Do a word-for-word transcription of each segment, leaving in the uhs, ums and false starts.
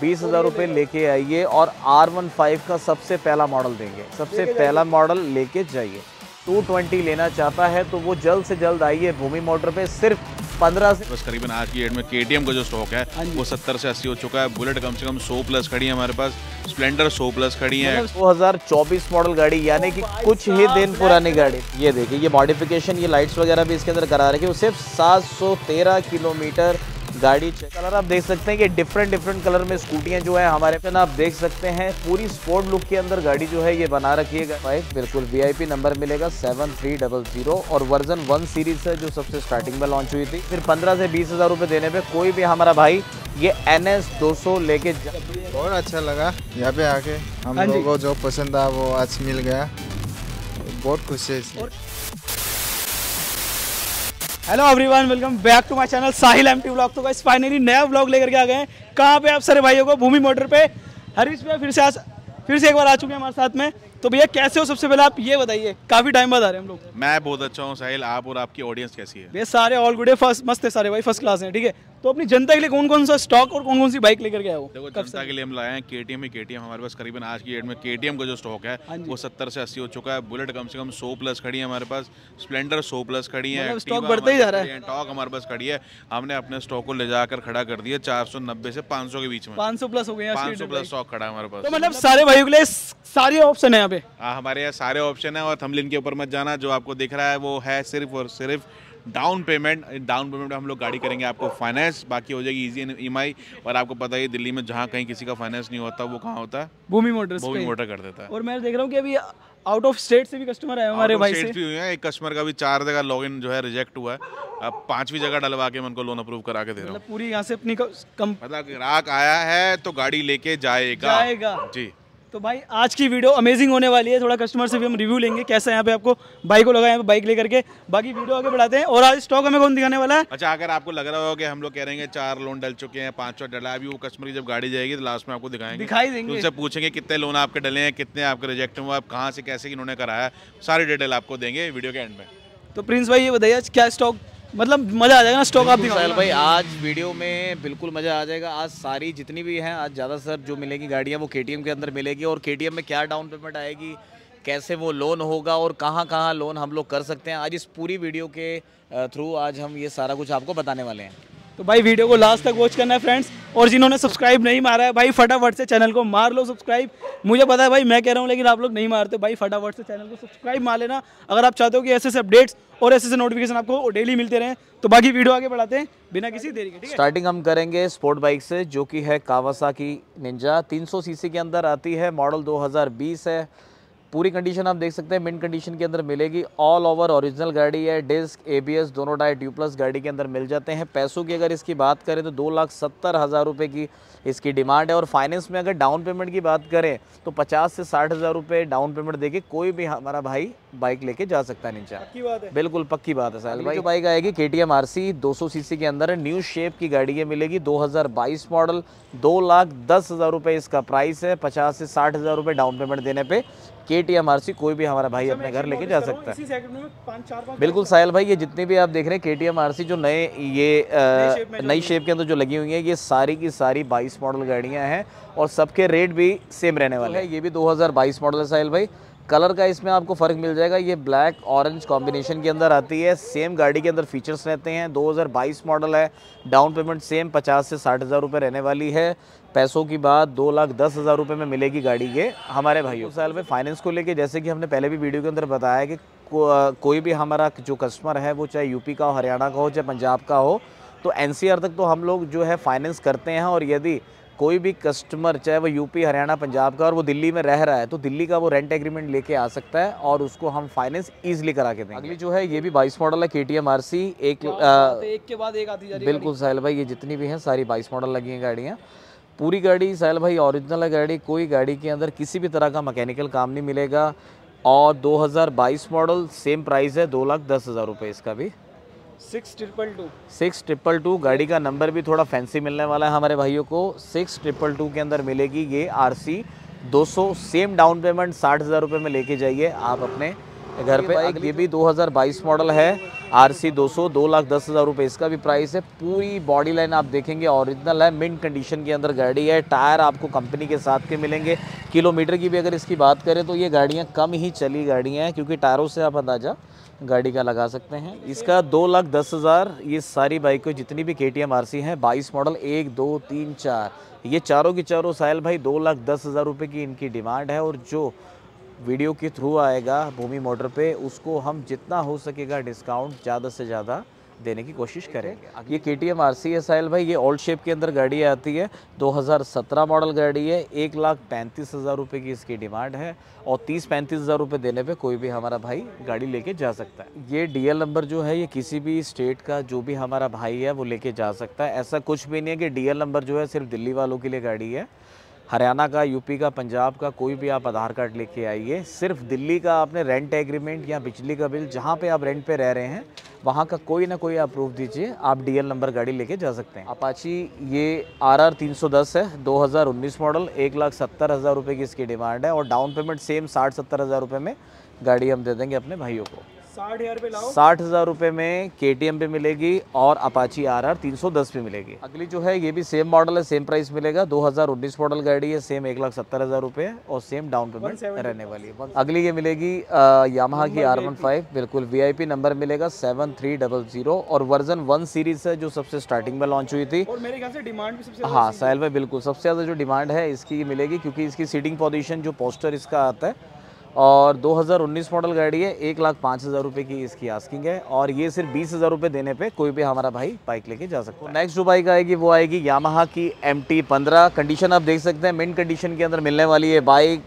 बीस हज़ार रुपये लेके आइए और आर वन फाइव का सबसे पहला मॉडल देंगे, सबसे पहला मॉडल लेके जाइए। टू ट्वेंटी लेना चाहता है तो वो जल्द से जल्द आइए भूमि मोटर पे, सिर्फ पंद्रह से बस करीबन आज की डेट में केटीएम का जो स्टॉक है वो सत्तर से अस्सी हो चुका है। बुलेट कम से कम सौ प्लस खड़ी है हमारे पास, स्प्लेंडर सौ प्लस खड़ी है। दो हज़ार चौबीस मॉडल गाड़ी, यानी कि कुछ ही दिन पुरानी गाड़ी। ये देखिए, ये मॉडिफिकेशन, ये लाइट्स वगैरह भी इसके अंदर करा रखी है। वो सिर्फ सात सौ तेरह किलोमीटर गाड़ी। कलर आप देख सकते हैं कि डिफरेंट डिफरेंट कलर में स्कूटियां जो है हमारे पे, आप देख सकते हैं पूरी स्पोर्ट लुक के अंदर गाड़ी जो है ये बना रखी है। बिल्कुल वीआईपी नंबर मिलेगा सेवन थ्री डबल जीरो और वर्जन वन सीरीज है जो सबसे स्टार्टिंग में लॉन्च हुई थी। फिर पंद्रह से बीस हज़ार रुपये देने पे कोई भी हमारा भाई ये एन एस दो सौ लेके। बहुत अच्छा लगा यहाँ पे आके, हम लोगों को जो पसंद था वो आज मिल गया, बहुत खुशी है। Hello everyone, welcome back to my channel Sahil MT vlog. तो गाइस फाइनली नया व्लॉग लेकर के आ गए हैं। कहाँ पे आप सारे भाइयों को? भूमि मोटर पे। हरीश भैया फिर से आज फिर से एक बार आ चुके हैं हमारे साथ में। तो भैया कैसे हो? सबसे पहले आप ये बताइए, काफी टाइम बाद आ रहे हैं हम लोग। मैं बहुत अच्छा हूँ साहिल, आप और आपकी ऑडियंस कैसी है? भैया सारे ऑल गुड है, फर्स्ट मस्त है सारे भाई, फर्स्ट क्लास हैं, ठीक है। तो अपनी जनता के लिए कौन कौन सा स्टॉक और कौन कौन सी बाइक लेकर के आए हो? देखो, जनता के लिए हम लाए हैं केटीएम ही केटीएम। हमारे पास करीबन आज की डेट में केटीएम का जो स्टॉक है वो सत्तर से अस्सी हो चुका है। बुलेट कम से कम सौ प्लस खड़ी है हमारे पास, स्प्लेंडर सौ प्लस खड़ी है, स्टॉक बढ़ता ही जा रहा है। टॉक हमारे पास खड़ी है। हमने अपने स्टॉक को ले जाकर खड़ा कर दिया चार सौ नब्बे से पाँच सौ के बीच में। पाँच सौ प्लस हो गए, पाँच सौ प्लस स्टॉक खड़ा है हमारे पास। तो मतलब सारे भाइयों के लिए सारे ऑप्शन है यहाँ पे। हाँ, हमारे यहाँ सारे ऑप्शन है। और थंबनेल के ऊपर मत जाना, जो आपको दिख रहा है वो है सिर्फ और सिर्फ डाउन पेमेंट। डाउन पेमेंट में हम लोग गाड़ी करेंगे आपको फाइनेंस, बाकी हो जाएगी इजी ईएमआई। और आपको पता है दिल्ली में जहाँ कहीं किसी का फाइनेंस नहीं होता वो कहाँ होता है? भूमि मोटर्स भूमि मोटर कर देता है। और मैं देख रहा हूँ कि अभी आउट ऑफ स्टेट से भी कस्टमर आए हमारे भाई से भी हुए हैं। एक कस्टमर का भी चार जगह लॉगिन जो है रिजेक्ट हुआ है, अब पांचवी जगह डलवा के मैं उनको लोन अप्रूव करा के दे रहा हूँ। मतलब पूरी यहाँ से अपनी कम मतलब ग्राहक आया है तो गाड़ी लेके जाएगा जाएगा जी। तो भाई आज की वीडियो अमेजिंग होने वाली है। थोड़ा कस्टमर से भी हम रिव्यू लेंगे कैसा यहाँ पे आपको बाइक को लगा, यहाँ पे बाइक लेकर के। बाकी वीडियो आगे बढ़ाते हैं। और आज स्टॉक हमें कौन दिखाने वाला है? अच्छा, अगर आपको लग रहा हो कि हम लोग कह रहे हैं चार लोन डल चुके हैं, पांचवा डला है, अभी वो कस्टमर की जब गाड़ी जाएगी तो लास्ट में आपको दिखाएंगे, दिखाई देंगे, उनसे पूछेंगे कितने लोन आपके डले हैं, कितने आपके रिजेक्ट हुए, आप कहाँ से कैसे इन्होंने कराया, सारी डिटेल आपको देंगे वीडियो के एंड में। तो प्रिंस भाई ये बताइए आज क्या स्टॉक, मतलब मजा आ जाएगा ना स्टॉक आप दिखाओ भाई। आज वीडियो में बिल्कुल मजा आ जाएगा। आज सारी जितनी भी हैं, आज ज़्यादातर जो मिलेगी गाड़ियाँ वो केटीएम के अंदर मिलेगी। और केटीएम में क्या डाउन पेमेंट आएगी, कैसे वो लोन होगा और कहाँ कहाँ लोन हम लोग कर सकते हैं, आज इस पूरी वीडियो के थ्रू आज हम ये सारा कुछ आपको बताने वाले हैं। तो भाई वीडियो को लास्ट तक वॉच करना है फ्रेंड्स। और जिन्होंने सब्सक्राइब नहीं मारा है भाई फटाफट से चैनल को मार लो सब्सक्राइब। मुझे पता है भाई मैं कह रहा हूँ लेकिन आप लोग नहीं मारते। भाई फटाफट से चैनल को सब्सक्राइब मार लेना अगर आप चाहते हो कि ऐसे ऐसे अपडेट्स और ऐसे ऐसे नोटिफिकेशन आपको डेली मिलते रहें। तो बाकी वीडियो आगे बढ़ाते हैं बिना किसी देरी के। स्टार्टिंग हम करेंगे स्पोर्ट बाइक से, जो कि है कावासाकी निंजा। तीन सौ सीसी के अंदर आती है, मॉडल दो हज़ार बीस है। पूरी कंडीशन आप देख सकते हैं मिंट कंडीशन के अंदर मिलेगी। ऑल ओवर ओरिजिनल गाड़ी है, डिस्क एबीएस दोनों टायर ट्यूबलेस गाड़ी के अंदर मिल जाते हैं। पैसों की अगर इसकी बात करें तो दो लाख सत्तर हज़ार रुपये की इसकी डिमांड है। और फाइनेंस में अगर डाउन पेमेंट की बात करें तो पचास से साठ हज़ार रुपये डाउन पेमेंट देके कोई भी हमारा भाई बाइक लेके जा सकता है नीचे। पक्की बात है, बिल्कुल पक्की बात है साहिल भाई। जो बाइक आएगी केटीएम आरसी दो सौ सीसी के अंदर है, न्यू शेप की गाड़ी ये मिलेगी। दो हज़ार बाईस मॉडल, दो लाख दस हज़ार रुपये इसका प्राइस है। पचास से साठ हज़ार रुपये डाउन पेमेंट देने पे केटीएम आरसी कोई भी हमारा भाई अपने घर लेके जा सकता है। बिल्कुल साहिल भाई, ये जितनी भी आप देख रहे हैं केटीएम आरसी जो नए ये नई शेप के अंदर जो लगी हुई है, ये सारी की सारी बाईस मॉडल गाड़ियां हैं और सबके रेट भी सेम रहने वाले हैं। ये भी दो हज़ार बाईस मॉडल है साहिल भाई। कलर का इसमें आपको फ़र्क मिल जाएगा, ये ब्लैक ऑरेंज कॉम्बिनेशन के अंदर आती है। सेम गाड़ी के अंदर फीचर्स रहते हैं। दो हज़ार बाईस मॉडल है, डाउन पेमेंट सेम पचास से साठ हज़ार रुपये रहने वाली है। पैसों की बात दो लाख दस हज़ार रुपये में मिलेगी गाड़ी के हमारे भाइयों। साल में फाइनेंस को लेके जैसे कि हमने पहले भी वीडियो के अंदर बताया कि को, कोई भी हमारा जो कस्टमर है वो चाहे यूपी का हो, हरियाणा का हो, चाहे पंजाब का हो, तो एनसीआर तक तो हम लोग जो है फाइनेंस करते हैं। और यदि कोई भी कस्टमर चाहे वो यूपी, हरियाणा, पंजाब का और वो दिल्ली में रह रहा है तो दिल्ली का वो रेंट एग्रीमेंट लेके आ सकता है और उसको हम फाइनेंस इजीली करा के देंगे। अगली जो है ये भी बाईस मॉडल है केटीएम आरसी। एक आ, एक के बाद एक आती जा रही है। बिल्कुल साहिल भाई, ये जितनी भी हैं सारी बाईस मॉडल लगी हैं गाड़ियाँ। पूरी गाड़ी साहिल भाई ओरिजिनल है गाड़ी, कोई गाड़ी के अंदर किसी भी तरह का मैकेनिकल काम नहीं मिलेगा। और दो हज़ार बाईस मॉडल सेम प्राइस है, दो लाख दस हज़ार रुपये इसका भी। Six triple two six triple two गाड़ी का नंबर भी थोड़ा फैंसी मिलने वाला है हमारे भाइयों को। सिक्स ट्रिपल टू के अंदर मिलेगी ये आरसी दो सौ। सेम डाउन पेमेंट साठ हज़ार रुपये में लेके जाइए आप अपने घर पे। ये भी दो हज़ार बाईस मॉडल है, आर सी दो सौ, दो लाख दस हज़ार रुपये इसका भी प्राइस है। पूरी बॉडी लाइन आप देखेंगे ओरिजिनल है, मिंट कंडीशन के अंदर गाड़ी है। टायर आपको कंपनी के साथ के मिलेंगे। किलोमीटर की भी अगर इसकी बात करें तो ये गाड़ियाँ कम ही चली गाड़ियाँ हैं, क्योंकि टायरों से आप अंदाज़ा गाड़ी का लगा सकते हैं। इसका दो लाख दस हज़ार ये सारी बाइक को जितनी भी के टी एम आर सी हैं बाईस मॉडल, एक दो तीन चार, ये चारों की चारों साहिल भाई दो लाख दस हज़ार रुपये की इनकी डिमांड है। और जो वीडियो के थ्रू आएगा भूमि मोटर पे, उसको हम जितना हो सकेगा डिस्काउंट ज़्यादा से ज़्यादा देने की कोशिश करेंगे। ये के टी एम आर सी है साहिल भाई, ये ओल्ड शेप के अंदर गाड़ी आती है, दो हज़ार सत्रह मॉडल गाड़ी है। एक लाख पैंतीस हज़ार रुपये की इसकी डिमांड है और तीस पैंतीस हज़ार रुपये देने पे कोई भी हमारा भाई गाड़ी लेके जा सकता है। ये डी एल नंबर जो है ये किसी भी स्टेट का जो भी हमारा भाई है वो लेके जा सकता है। ऐसा कुछ भी नहीं है कि डी एल नंबर जो है सिर्फ दिल्ली वालों के लिए गाड़ी है। हरियाणा का, यूपी का, पंजाब का कोई भी आप आधार कार्ड लेके आइए। सिर्फ दिल्ली का आपने रेंट एग्रीमेंट या बिजली का बिल, जहाँ पे आप रेंट पे रह रहे हैं वहाँ का कोई ना कोई आप प्रूफ दीजिए, आप डीएल नंबर गाड़ी लेके जा सकते हैं। अपाची ये आर आर तीन सौ दस है, दो हज़ार उन्नीस मॉडल, एक लाख सत्तर हज़ार रुपये की इसकी डिमांड है और डाउन पेमेंट सेम साठ सत्तर हज़ार रुपये में गाड़ी हम दे देंगे अपने भाइयों को। साठ हज़ार रुपये लाओ, साठ हज़ार रुपये में के टी एम पे मिलेगी और अपाची आर आर तीन सौ दस पे मिलेगी। अगली जो है ये भी सेम मॉडल है, सेम प्राइस मिलेगा, दो हज़ार उन्नीस मॉडल गाड़ी है, सेम एक लाख सत्तर हज़ार रुपये और सेम डाउन पेमेंट रहने वाली है। अगली ये मिलेगी यामाहा की आर वन फाइव, बिल्कुल वी आई पी नंबर मिलेगा सेवन थ्री डबल जीरो और वर्जन वन सीरीज है जो सबसे स्टार्टिंग में लॉन्च हुई थी। और मेरे ख्याल से डिमांड भी सबसे हाँ साहिल भाई बिल्कुल सबसे ज़्यादा जो डिमांड है इसकी मिलेगी, क्योंकि इसकी सीटिंग पोजीशन जो पोस्टर इसका आता है, और दो हज़ार उन्नीस मॉडल गाड़ी है, एक लाख पाँच हज़ार रुपये की इसकी आस्किंग है और ये सिर्फ बीस हज़ार रुपये देने पे कोई भी हमारा भाई बाइक लेके जा सकता है। नेक्स्ट जो बाइक आएगी वो आएगी यामाहा की एम टी पंद्रह। कंडीशन आप देख सकते हैं मिंट कंडीशन के अंदर मिलने वाली है बाइक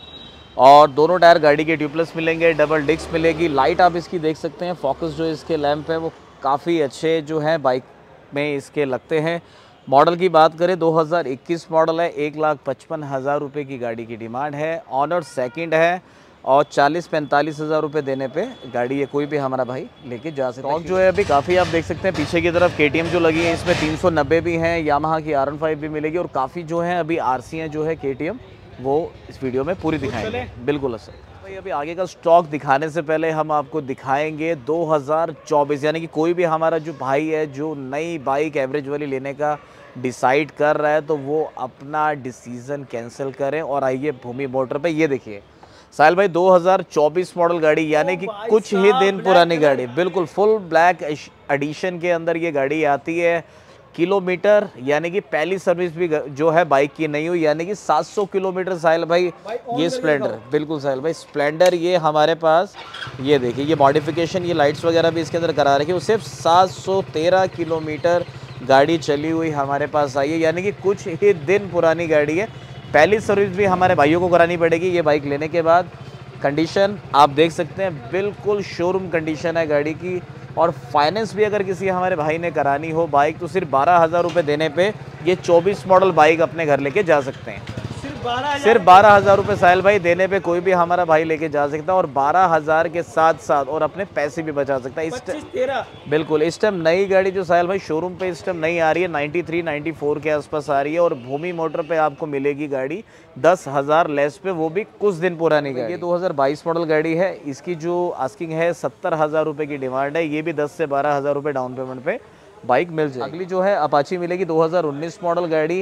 और दोनों टायर गाड़ी के ट्यूबलेस मिलेंगे, डबल डिस्क मिलेगी। लाइट आप इसकी देख सकते हैं, फोकस जो इसके लैंप है वो काफ़ी अच्छे जो हैं बाइक में इसके लगते हैं। मॉडल की बात करें दो हज़ार इक्कीस मॉडल है, एक लाख पचपन हज़ार रुपये की गाड़ी की डिमांड है। ऑनर सेकंड है और चालीस पैंतालीस हज़ार रुपये देने पे गाड़ी ये कोई भी हमारा भाई लेके जा सकता है। स्टॉक जो है अभी काफ़ी आप देख सकते हैं, पीछे की तरफ के टी एम जो लगी है इसमें तीन सौ नब्बे भी हैं, यामाहा की आर वन फाइव भी मिलेगी और काफ़ी जो है अभी आर सी हैं जो है के टी एम वो इस वीडियो में पूरी दिखाएंगे। बिल्कुल सर भाई, अभी आगे का स्टॉक दिखाने से पहले हम आपको दिखाएंगे दो हज़ार चौबीस, यानी कि कोई भी हमारा जो भाई है जो नई बाइक एवरेज वाली लेने का डिसाइड कर रहा है तो वो अपना डिसीज़न कैंसिल करें और आइए भूमि मोटर पे। ये देखिए साहिल भाई दो हज़ार चौबीस मॉडल गाड़ी, यानी कि कुछ ही दिन पुरानी गाड़ी, बिल्कुल फुल ब्लैक एडिशन के अंदर ये गाड़ी आती है। किलोमीटर यानी कि पहली सर्विस भी जो है बाइक की नहीं हुई, यानी कि सात सौ किलोमीटर साहिल भाई ये स्प्लेंडर, बिल्कुल साहिल भाई स्प्लेंडर ये हमारे पास, ये देखिए ये मॉडिफिकेशन, ये लाइट्स वगैरह भी इसके अंदर करा रखी है। वो सिर्फ सात सौ तेरह किलोमीटर गाड़ी चली हुई हमारे पास आई है, यानी कि कुछ ही दिन पुरानी गाड़ी है। पहली सर्विस भी हमारे भाइयों को करानी पड़ेगी ये बाइक लेने के बाद। कंडीशन आप देख सकते हैं बिल्कुल शोरूम कंडीशन है गाड़ी की और फाइनेंस भी अगर किसी हमारे भाई ने करानी हो बाइक तो सिर्फ बारह हज़ार रुपये देने पे ये चौबीस मॉडल बाइक अपने घर लेके जा सकते हैं। सिर्फ बारह हज़ार रुपये साहिल भाई देने पे कोई भी हमारा भाई लेके जा सकता है और बारह हज़ार के साथ साथ और अपने पैसे भी बचा सकता है। इस बिल्कुल इस टाइम नई गाड़ी जो साहिल भाई शोरूम पे इस टाइम नई आ रही है तिरानवे चौरानवे के आसपास आ रही है और भूमि मोटर पे आपको मिलेगी गाड़ी दस हज़ार लेस पे, वो भी कुछ दिन पुरानी गाड़ी। ये दो हज़ार बाईस मॉडल गाड़ी है, इसकी जो आस्किंग है सत्तर हज़ार रुपये की डिमांड है। ये भी दस से बारह हज़ार रुपये डाउन पेमेंट पे बाइक मिल जाएगी। अगली जो है अपाची मिलेगी दो हज़ार उन्नीस मॉडल गाड़ी,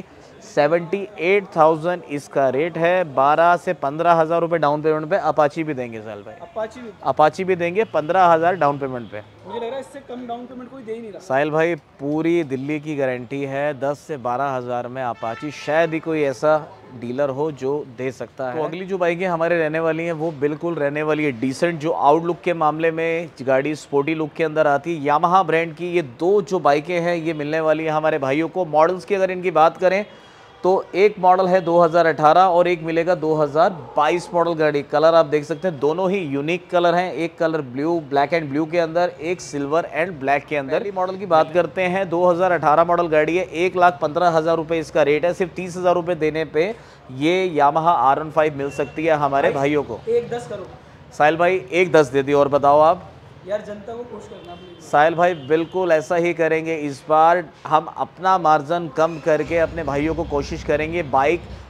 अठहत्तर हज़ार इसका रेट है, बारह से पंद्रह हज़ार रुपये डाउन पेमेंट पे अपाची भी देंगे साल भाई। अपाची भी अपाची भी देंगे पंद्रह हज़ार डाउन पेमेंट पे। मुझे लग रहा है इससे कम डाउन पेमेंट कोई दे ही नहीं रहा साहिल भाई। पूरी दिल्ली की गारंटी है, दस से बारह हज़ार में अपाची शायद ही कोई ऐसा डीलर हो जो दे सकता है। तो अगली जो बाइकें हमारे रहने वाली हैं वो बिल्कुल रहने वाली है डिसेंट, जो आउटलुक के मामले में गाड़ी स्पोर्टी लुक के अंदर आती है। यामाहा ब्रांड की ये दो जो बाइकें हैं ये मिलने वाली है हमारे भाइयों को। मॉडल्स की अगर इनकी बात करें तो एक मॉडल है दो हज़ार अठारह और एक मिलेगा दो हज़ार बाईस मॉडल गाड़ी। कलर आप देख सकते हैं दोनों ही यूनिक कलर हैं, एक colour blue black and blue के अंदर, एक सिल्वर एंड ब्लैक के अंदर। पहली मॉडल की बात करते हैं दो हज़ार अठारह मॉडल गाड़ी है, एक लाख पंद्रह हज़ार रुपये इसका रेट है। सिर्फ तीस हज़ार रुपये देने पे ये यामाहा आर वन फाइव मिल सकती है हमारे भाइयों को। एक दस करो साहिल भाई, एक दस दे दी और बताओ आप यार, जनता को खुश करना प्लीज। साहिल भाई बिल्कुल ऐसा ही करेंगे, इस बार हम अपना मार्जिन कम करके अपने भाइयों को कोशिश करेंगे बाइक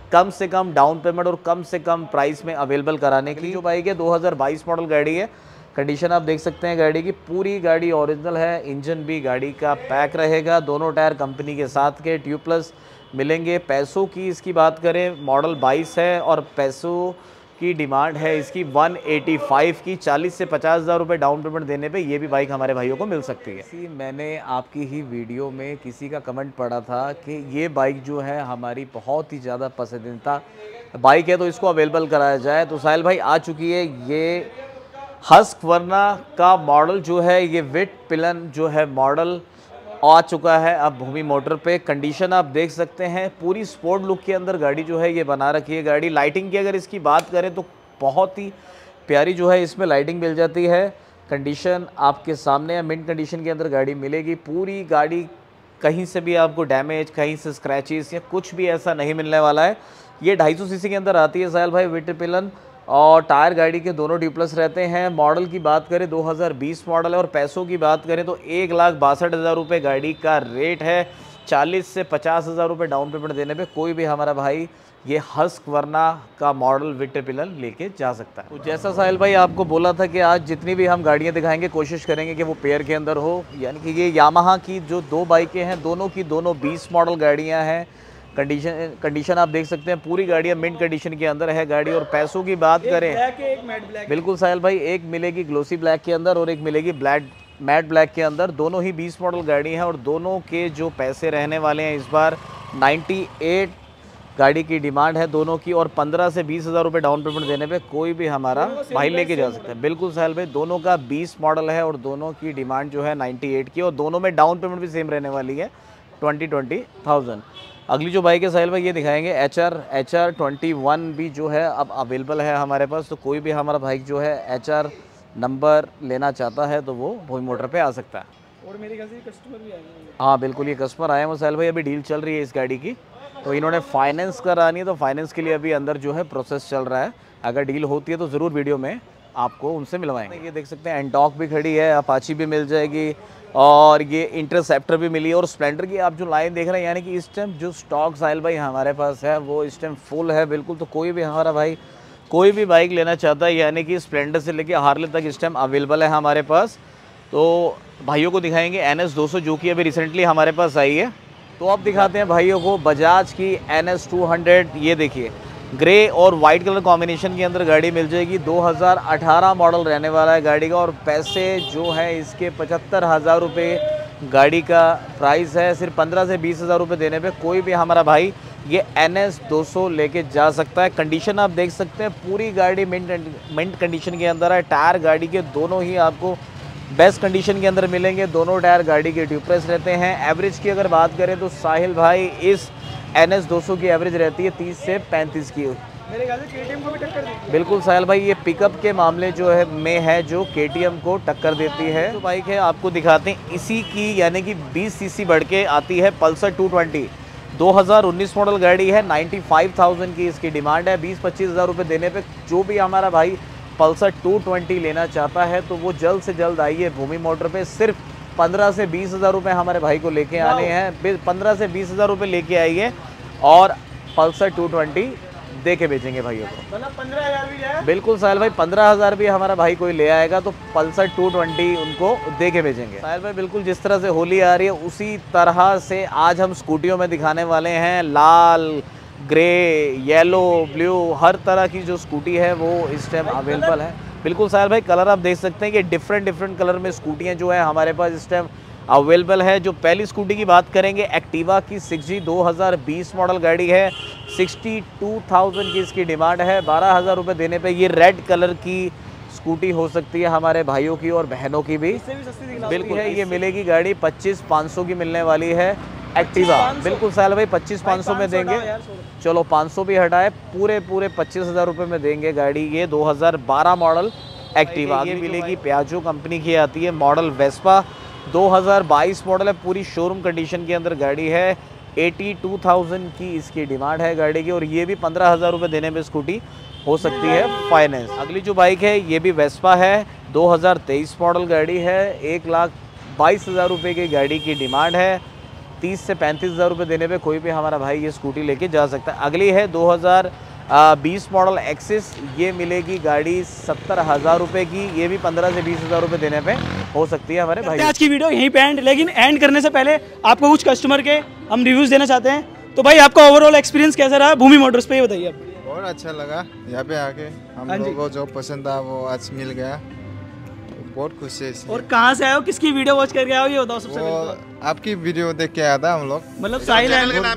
कम से कम डाउन पेमेंट और कम से कम प्राइस में अवेलेबल कराने के लिए जो बाइक है दो हज़ार बाईस मॉडल गाड़ी है। कंडीशन आप देख सकते हैं गाड़ी की, पूरी गाड़ी ओरिजिनल है, इंजन भी गाड़ी का पैक रहेगा, दोनों टायर कंपनी के साथ के ट्यूब प्लस मिलेंगे। पैसों की इसकी बात करें, मॉडल बाईस है और पैसों की डिमांड है इसकी एक सौ पचासी की, चालीस से पचास हज़ार रुपये डाउन पेमेंट देने पे ये भी बाइक हमारे भाइयों को मिल सकती है। इसी मैंने आपकी ही वीडियो में किसी का कमेंट पढ़ा था कि ये बाइक जो है हमारी बहुत ही ज़्यादा पसंदीदा बाइक है तो इसको अवेलेबल कराया जाए। तो साहिल भाई आ चुकी है ये हस्कवर्ना का मॉडल जो है, ये विट पिलन जो है मॉडल आ चुका है अब भूमि मोटर पे। कंडीशन आप देख सकते हैं, पूरी स्पोर्ट लुक के अंदर गाड़ी जो है ये बना रखी है गाड़ी। लाइटिंग की अगर इसकी बात करें तो बहुत ही प्यारी जो है इसमें लाइटिंग मिल जाती है। कंडीशन आपके सामने है, मिंट कंडीशन के अंदर गाड़ी मिलेगी। पूरी गाड़ी कहीं से भी आपको डैमेज, कहीं से स्क्रैचेस या कुछ भी ऐसा नहीं मिलने वाला है। ये ढाई सौ सीसी के अंदर आती है साहिल भाई, विट पिलन, और टायर गाड़ी के दोनों ट्यूबलेस रहते हैं। मॉडल की बात करें दो हज़ार बीस मॉडल है और पैसों की बात करें तो एक लाख बासठ हज़ार रुपये गाड़ी का रेट है। चालीस से पचास हज़ार रुपये डाउन पेमेंट देने पे कोई भी हमारा भाई ये हस्कवर्ना का मॉडल विट पिलन लेके जा सकता है। तो जैसा साहिल भाई आपको बोला था कि आज जितनी भी हम गाड़ियाँ दिखाएंगे कोशिश करेंगे कि वो पेयर के अंदर हो, यानी कि ये यामाहा की जो दो बाइकें हैं दोनों की दोनों बीस मॉडल गाड़ियाँ हैं। कंडीशन कंडीशन आप देख सकते हैं, पूरी गाड़ियाँ मिंट कंडीशन के अंदर है गाड़ी। और पैसों की बात करें, ब्लैक है, एक मैट ब्लैक, बिल्कुल बिल्कुल साहिल भाई, एक मिलेगी ग्लोसी ब्लैक के अंदर और एक मिलेगी ब्लैक मैट ब्लैक के अंदर। दोनों ही बीस मॉडल गाड़ी हैं और दोनों के जो पैसे रहने वाले हैं इस बार अट्ठानवे गाड़ी की डिमांड है दोनों की, और पंद्रह से बीस हज़ार रुपये डाउन पेमेंट देने पे कोई भी हमारा भाई लेके जा सकता है। बिल्कुल साहिल भाई, दोनों का बीस मॉडल है और दोनों की डिमांड जो है अट्ठानवे की, और दोनों में डाउन पेमेंट भी सेम रहने वाली है ट्वेंटी ट्वेंटी थाउजेंड। अगली जो बाइक है साहिल भाई ये दिखाएंगे H R H R twenty one भी जो है अब अवेलेबल है हमारे पास। तो कोई भी हमारा बाइक जो है एच आर नंबर लेना चाहता है तो वो भूमि मोटर पे आ सकता है। और मेरे ख्याल से कस्टमर भी आए हैं। हाँ बिल्कुल, ये कस्टमर आए हैं वो साहिल भाई, अभी डील चल रही है इस गाड़ी की, तो इन्होंने फाइनेंस करानी है तो फाइनेंस के लिए अभी अंदर जो है प्रोसेस चल रहा है। अगर डील होती है तो ज़रूर वीडियो में आपको उनसे मिलवाएंगे। ये देख सकते हैं एंटॉक भी खड़ी है, अपाची भी मिल जाएगी और ये इंटरसेप्टर भी मिली है। और स्प्लेंडर की आप जो लाइन देख रहे हैं, यानी कि इस टाइम जो स्टॉक साहिल भाई हमारे पास है वो इस टाइम फुल है बिल्कुल। तो कोई भी हमारा भाई कोई भी बाइक लेना चाहता है, यानी कि स्प्लेंडर से लेके हार्ले तक इस टाइम अवेलेबल है हमारे पास। तो भाइयों को दिखाएंगे एन एस दो सौ जो कि अभी रिसेंटली हमारे पास आई है। तो अब दिखाते हैं भाइयों को बजाज की एन एस टू हंड्रेड। ये देखिए ग्रे और वाइट कलर कॉम्बिनेशन के अंदर गाड़ी मिल जाएगी। दो हज़ार अठारह मॉडल रहने वाला है गाड़ी का और पैसे जो है इसके पचहत्तर हज़ार रुपये गाड़ी का प्राइस है। सिर्फ पंद्रह से बीस हज़ार रुपये देने पे कोई भी हमारा भाई ये एन एस दो सौ लेके जा सकता है। कंडीशन आप देख सकते हैं, पूरी गाड़ी मिंट मिंट कंडीशन के अंदर है। टायर गाड़ी के दोनों ही आपको बेस्ट कंडीशन के अंदर मिलेंगे। दोनों टायर गाड़ी के ट्यूबलेस रहते हैं। एवरेज की अगर बात करें तो साहिल भाई इस एन एस दो सौ की एवरेज रहती है तीस से पैंतीस की। मेरे ख्याल से के टी एम को भी टक्कर देती है। बिल्कुल साहिल भाई, ये पिकअप के मामले जो है में है जो के टी एम को टक्कर देती है। जो बाइक है आपको दिखाते हैं इसी की, यानी कि बीस सीसी बढ़ के आती है पल्सर टू ट्वेंटी। दो हज़ार उन्नीस मॉडल गाड़ी है, पचानवे हज़ार की इसकी डिमांड है। बीस पच्चीस हज़ार रुपये देने पे जो भी हमारा भाई पल्सर टू ट्वेंटी लेना चाहता है तो वो जल्द से जल्द आइए भूमि मोटर पे। सिर्फ पंद्रह से बीस हज़ार रुपये हमारे भाई को लेके आने हैं। पंद्रह से बीस हज़ार रुपये लेके आइए और पल्सर टू ट्वेंटी दे के बेचेंगे भाइयों को। मतलब पंद्रह हज़ार भी जाए। बिल्कुल साहिल भाई, पंद्रह हज़ार भी हमारा भाई कोई ले आएगा तो पल्सर टू ट्वेंटी उनको दे के बेचेंगे। साहिल भाई बिल्कुल जिस तरह से होली आ रही है उसी तरह से आज हम स्कूटियों में दिखाने वाले हैं। लाल, ग्रे, येलो, ब्लू, हर तरह की जो स्कूटी है वो इस टाइम अवेलेबल है। बिल्कुल साहिल भाई, कलर आप देख सकते हैं कि डिफरेंट डिफरेंट कलर में स्कूटियाँ जो है हमारे पास इस टाइम अवेलेबल है। जो पहली स्कूटी की बात करेंगे एक्टिवा की सिक्स जी दो हज़ार बीस मॉडल गाड़ी है। बासठ हज़ार की इसकी डिमांड है। बारह हज़ार रुपये देने पे ये रेड कलर की स्कूटी हो सकती है हमारे भाइयों की और बहनों की भी। इससे भी सस्ती दिखला बिल्कुल है, ये मिलेगी गाड़ी पच्चीस पाँच सौ की मिलने वाली है एक्टिवा। बिल्कुल साहिल भाई, पच्चीस पाँच सौ में देंगे। चलो पाँच सौ भी हटाए, पूरे पूरे पच्चीस हज़ार रुपये में देंगे गाड़ी। ये दो हज़ार बारह मॉडल एक्टिवा ये मिलेगी, पियाजो कंपनी की आती है। मॉडल वेस्पा दो हज़ार बाईस मॉडल है, पूरी शोरूम कंडीशन के अंदर गाड़ी है। बयासी हज़ार की इसकी डिमांड है गाड़ी की और ये भी पंद्रह हज़ार रुपये देने में स्कूटी हो सकती है फाइनेंस। अगली जो बाइक है ये भी वेस्पा है, दो हज़ार तेईस मॉडल गाड़ी है। एक लाख बाईस हज़ार रुपये की गाड़ी की डिमांड है। तीस से पैंतीस हज़ार रुपये देने पे कोई भी हमारा भाई ये स्कूटी लेके जा सकता है। अगली है दो हज़ार बीस मॉडल एक्सिस, ये मिलेगी गाड़ी सत्तर हज़ार रुपये की, ये भी पंद्रह से बीस हज़ार रुपये देने पे हो सकती है हमारे भाई। आज की वीडियो यहीं पे एंड, लेकिन एंड करने से पहले आपको कुछ कस्टमर के हम रिव्यूज़ देना चाहते हैं। तो भाई आपका ओवरऑल एक्सपीरियंस कैसा रहा भूमि मोटर्स पे, ये बताइए आप। बहुत अच्छा लगा यहाँ पे आके, हम लोगों को जो पसंद था वो आज मिल गया, बहुत खुशी है इसलिए। और कहाँ से आए हो, किसकी वीडियो वॉच करके आए हो, ये बताओ सबसे पहले। आपकी वीडियो देख के आया था हम लोग, मतलब साहिल चैनल का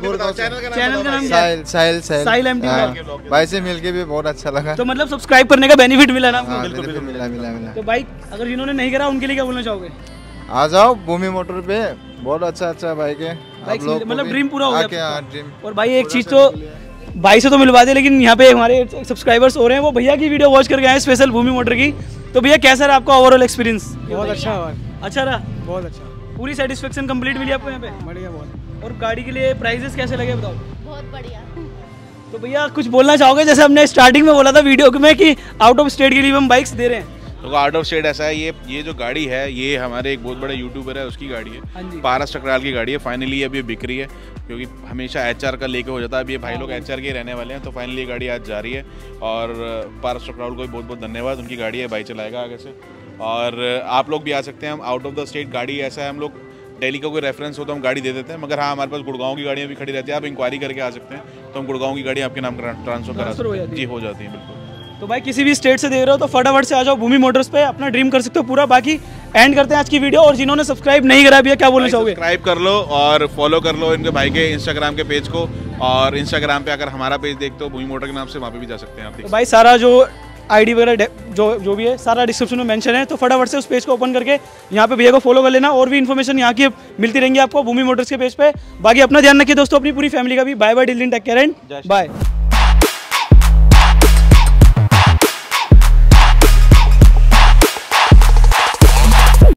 नाम क्या है? साहिल साहिल साहिल एमटी हाँ, भाई से मिलके भी बहुत अच्छा लगा। तो मतलब सब्सक्राइब करने का बेनिफिट मिला ना आपको? हाँ, बिल्कुल मिला मिला मिला। तो भाई अगर जिन्होंने नहीं करा उनके लिए क्या बोलना चाहोगे? आ जाओ भूमि मोटर पे, बहुत अच्छा अच्छा बाइक है, बाइक मतलब ड्रीम पूरा हो गया। ड्रीम। और भाई एक चीज़ तो भाई से तो मिलवा दे, लेकिन यहाँ पे हमारे सब्सक्राइबर्स हो रहे हैं, वो भैया की वीडियो वॉच करके आए स्पेशल भूमि मोटर की। तो भैया कैसा रहा आपका ओवरऑल एक्सपीरियंस? बहुत अच्छा हुआ, अच्छा रहा, बहुत अच्छा, पूरी सेटिस्फेक्शन कंप्लीट मिली आपको यहाँ पे? बढ़िया बहुत। और गाड़ी के लिए प्राइजेस कैसे लगे बताओ? बहुत बढ़िया। तो भैया कुछ बोलना चाहोगे, जैसे हमने स्टार्टिंग में बोला था वीडियो में कि आउट ऑफ स्टेट के लिए हम बाइक्स दे रहे हैं? तो आउट ऑफ स्टेट ऐसा है, ये ये जो गाड़ी है ये हमारे एक बहुत बड़े यूट्यूबर है उसकी गाड़ी हाँ जी। है, पारस टकराल की गाड़ी है। फाइनली अभी बिक रही है, क्योंकि हमेशा एचआर का लेके हो जाता है। अब ये भाई लोग एचआर के रहने वाले हैं, तो फाइनली ये गाड़ी आज जा रही है। और पारस टकराल को भी बहुत बहुत धन्यवाद, उनकी गाड़ी है, भाई चलाएगा आगे से। और आप लोग भी आ सकते हैं, हम आउट ऑफ द स्टेट गाड़ी ऐसा है, हम लोग दिल्ली का कोई रेफरेंस हो तो हम गाड़ी दे देते हैं, मगर हाँ हमारे पास गुड़गांव की गाड़ियाँ भी खड़ी रहती है, आप इंक्वायरी करके आ सकते हैं, तो हम गुड़गांव की गाड़ी आपके नाम ट्रांसफर करा सकते हैं। जी हो जाती है बिल्कुल। तो भाई किसी भी स्टेट से देख रहे हो तो फटाफट से आ जाओ भूमि मोटर्स पे, अपना ड्रीम कर सकते हो पूरा। बाकी एंड करते हैं आज की वीडियो, और जिन्होंने सब्सक्राइब नहीं करा भैया क्या बोलना चाहोगे? सब्सक्राइब कर लो और फॉलो कर लो इनके भाई के इंस्टाग्राम के पेज को, और इंस्टाग्राम पे अगर हमारा पेज देखते हो भूमि मोटर के नाम से, वहाँ पे भी जा सकते हैं आप। तो भाई सारा जो आईडी वगैरह जो जो भी है सारा डिस्क्रिप्शन में मेंशन है, तो फटाफट से उस पेज को ओपन करके यहाँ पे भैया को फॉलो कर लेना। और भी इन्फॉर्मेशन यहाँ की मिलती रहेंगी आपको भूमि मोटर्स के पेज पे। बाकी अपना ध्यान रखिए दोस्तों, अपनी पूरी फैमिली का भी। बाय बाय, डिल टेक केयर एंड बाय।